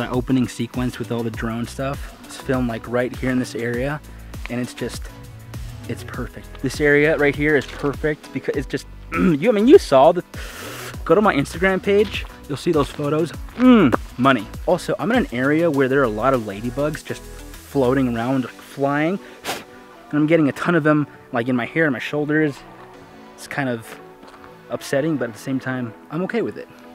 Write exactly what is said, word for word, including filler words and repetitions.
my opening sequence with all the drone stuff. It's filmed like right here in this area, and it's just, it's perfect. This area right here is perfect because it's just, you, I mean, you saw the, go to my Instagram page, you'll see those photos, mm, money. Also, I'm in an area where there are a lot of ladybugs just floating around, flying, and I'm getting a ton of them like in my hair and my shoulders. It's kind of upsetting, but at the same time, I'm okay with it.